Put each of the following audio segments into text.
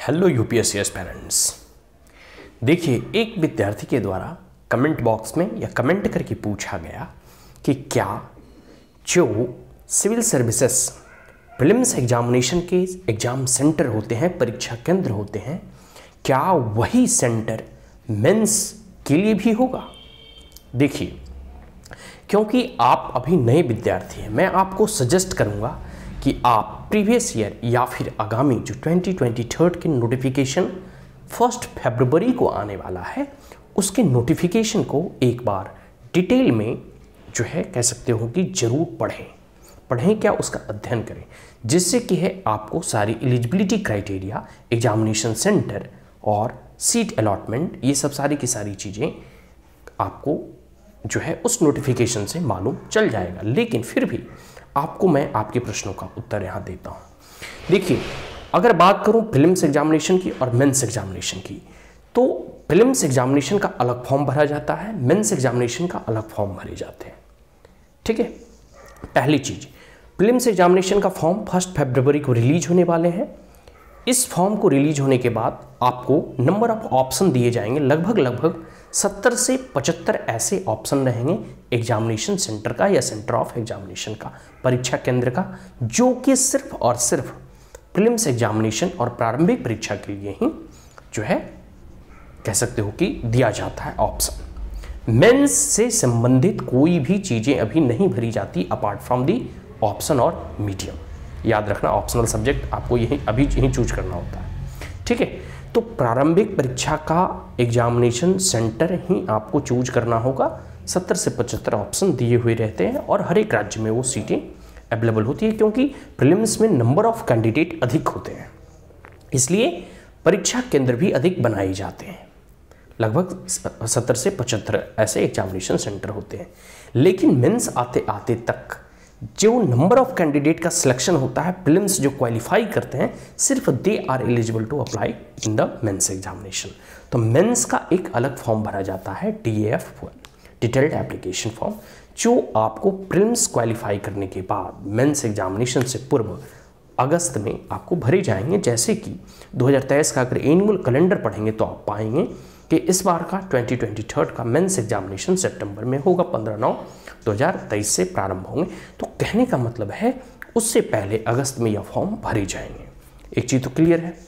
Hello UPSC aspirants. देखिए, एक विद्यार्थी के द्वारा कमेंट बॉक्स में या कमेंट करके पूछा गया कि क्या जो सिविल सर्विसेज प्रीलिम्स एग्जामिनेशन के एग्ज़ाम सेंटर होते हैं, परीक्षा केंद्र होते हैं, क्या वही सेंटर मेंस के लिए भी होगा? देखिए, क्योंकि आप अभी नए विद्यार्थी हैं, मैं आपको सजेस्ट करूंगा कि आप प्रीवियस ईयर या फिर आगामी जो 2023 के नोटिफिकेशन 1 फरवरी को आने वाला है, उसके नोटिफिकेशन को एक बार डिटेल में जो है कह सकते हो कि जरूर पढ़ें क्या उसका अध्ययन करें, जिससे कि है आपको सारी एलिजिबिलिटी क्राइटेरिया, एग्जामिनेशन सेंटर और सीट अलॉटमेंट, ये सब सारी की सारी चीज़ें आपको जो है उस नोटिफिकेशन से मालूम चल जाएगा। लेकिन फिर भी आपको मैं आपके प्रश्नों का उत्तर यहाँ देता हूँ। देखिए, अगर बात करूँ प्रीलिम्स एग्जामिनेशन की और मेंस एग्जामिनेशन की, तो प्रीलिम्स एग्जामिनेशन का अलग फॉर्म भरा जाता है, मेंस एग्जामिनेशन का अलग फॉर्म भरे जाते हैं। ठीक है, पहली चीज़, प्रीलिम्स एग्जामिनेशन का फॉर्म 1 फरवरी को रिलीज होने वाले हैं। इस फॉर्म को रिलीज होने के बाद आपको नंबर ऑफ ऑप्शन दिए जाएंगे, लगभग 70 से 75 ऐसे ऑप्शन रहेंगे एग्जामिनेशन सेंटर का या सेंटर ऑफ एग्जामिनेशन का, परीक्षा केंद्र का, जो कि सिर्फ और सिर्फ प्रीलिम्स एग्जामिनेशन और प्रारंभिक परीक्षा के लिए ही जो है कह सकते हो कि दिया जाता है ऑप्शन। मेंस से संबंधित कोई भी चीज़ें अभी नहीं भरी जाती अपार्ट फ्रॉम दी ऑप्शन और मीडियम। याद रखना, ऑप्शनल सब्जेक्ट आपको यही चूज करना होता है। ठीक है, तो प्रारंभिक परीक्षा का एग्जामिनेशन सेंटर ही आपको चूज करना होगा। 70 से 75 ऑप्शन दिए हुए रहते हैं और हर एक राज्य में वो सीटें अवेलेबल होती है, क्योंकि प्रीलिम्स में नंबर ऑफ कैंडिडेट अधिक होते हैं, इसलिए परीक्षा केंद्र भी अधिक बनाए जाते हैं। लगभग 70 से 75 ऐसे एग्जामिनेशन सेंटर होते हैं। लेकिन मेंस आते आते तक जो नंबर ऑफ कैंडिडेट का सिलेक्शन होता है, प्रीलिम्स जो क्वालिफाई करते हैं, सिर्फ they are eligible to apply in the mains examination. तो मेंस का एक अलग फॉर्म भरा जाता है, DAF डिटेल्ड एप्लीकेशन फॉर्म, जो आपको प्रीलिम्स क्वालिफाई करने के बाद मेंस एग्जामिनेशन से पूर्व अगस्त में आपको भरे जाएंगे। जैसे कि 2023 का अगर एनुअल कैलेंडर पढ़ेंगे तो आप पाएंगे कि इस बार का 2023 का मेंस एग्जामिनेशन सितंबर में होगा, 15/9/2023 से प्रारंभ होंगे। तो कहने का मतलब है उससे पहले अगस्त में यह फॉर्म भरे जाएंगे। एक चीज़ तो क्लियर है।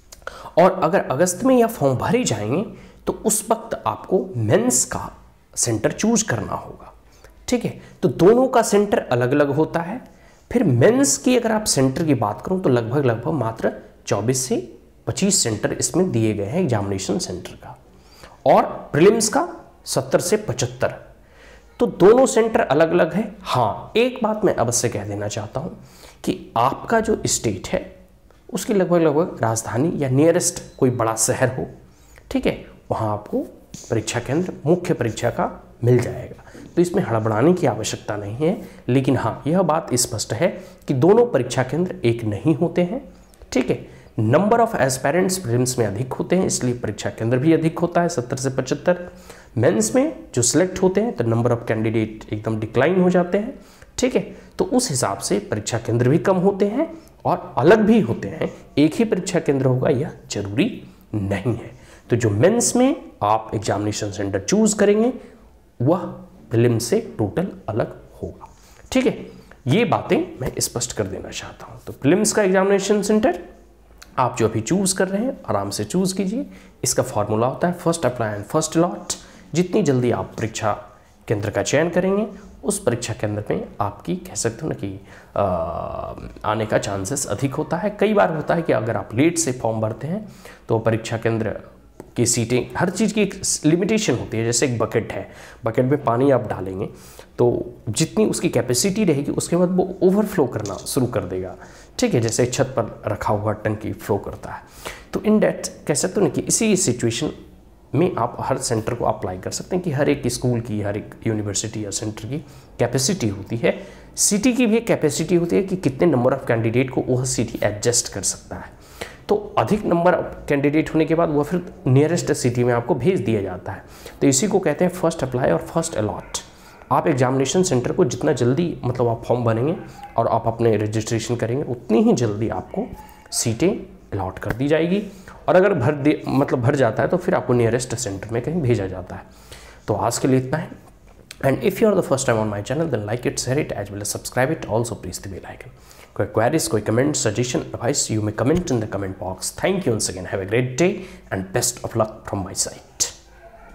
और अगर अगस्त में यह फॉर्म भरे जाएंगे तो उस वक्त आपको मेंस का सेंटर चूज करना होगा। ठीक है, तो दोनों का सेंटर अलग अलग होता है। फिर मेंस की अगर आप सेंटर की बात करूं तो लगभग मात्र 24 से 25 सेंटर इसमें दिए गए हैं एग्जामिनेशन सेंटर का, और प्रीलिम्स का 70 से 75। तो दोनों सेंटर अलग अलग है। हाँ, एक बात मैं अवश्य कह देना चाहता हूं कि आपका जो स्टेट है उसकी लगभग राजधानी या नियरेस्ट कोई बड़ा शहर हो, ठीक है, वहां आपको परीक्षा केंद्र मुख्य परीक्षा का मिल जाएगा। तो इसमें हड़बड़ाने की आवश्यकता नहीं है। लेकिन हाँ, यह बात स्पष्ट है कि दोनों परीक्षा केंद्र एक नहीं होते हैं। ठीक है, नंबर ऑफ एस्पायरेंट्स प्रीलिम्स में अधिक होते हैं, इसलिए परीक्षा केंद्र भी अधिक होता है, 70 से 75। मेंस में जो सिलेक्ट होते हैं तो नंबर ऑफ कैंडिडेट एकदम डिक्लाइन हो जाते हैं। ठीक है, तो उस हिसाब से परीक्षा केंद्र भी कम होते हैं और अलग भी होते हैं। एक ही परीक्षा केंद्र होगा यह जरूरी नहीं है। तो जो मेंस में आप एग्जामिनेशन सेंटर चूज करेंगे वह प्रीलिम्स से टोटल अलग होगा। ठीक है, ये बातें मैं स्पष्ट कर देना चाहता हूं। तो प्रीलिम्स का एग्जामिनेशन सेंटर आप जो अभी चूज कर रहे हैं आराम से चूज कीजिए। इसका फॉर्मूला होता है first apply and first allot. जितनी जल्दी आप परीक्षा केंद्र का चयन करेंगे उस परीक्षा केंद्र में आपकी कह सकते हो ना कि आने का चांसेस अधिक होता है। कई बार होता है कि अगर आप लेट से फॉर्म भरते हैं तो परीक्षा केंद्र की सीटें, हर चीज़ की एक लिमिटेशन होती है। जैसे एक बकेट है, बकेट में पानी आप डालेंगे तो जितनी उसकी कैपेसिटी रहेगी उसके बाद वो ओवरफ्लो करना शुरू कर देगा। ठीक है, जैसे छत पर रखा हुआ टंकी फ्लो करता है। तो इन डेट कह सकते हो ना कि इसी सिचुएशन में आप हर सेंटर को अप्लाई कर सकते हैं कि हर एक स्कूल की, हर एक यूनिवर्सिटी या सेंटर की कैपेसिटी होती है। सिटी की भी एक कैपेसिटी होती है कि कितने नंबर ऑफ कैंडिडेट को वह सिटी एडजस्ट कर सकता है। तो अधिक नंबर ऑफ कैंडिडेट होने के बाद वह फिर नियरेस्ट सिटी में आपको भेज दिया जाता है। तो इसी को कहते हैं फर्स्ट अप्लाई और फर्स्ट अलॉट। आप एग्जामिनेशन सेंटर को जितना जल्दी मतलब आप फॉर्म भरेंगे और आप अपने रजिस्ट्रेशन करेंगे उतनी ही जल्दी आपको सीटें अलॉट कर दी जाएगी, और अगर भर जाता है तो फिर आपको नियरेस्ट सेंटर में कहीं भेजा जाता है। तो आज के लिए इतना है, and if you are the first time on my channel then like it, share it as well as subscribe it, also press the bell icon. कोई क्वेरीज, कोई comment, suggestion, advice, you may comment in the comment box. Thank you once again, have a great day and best of luck from my side.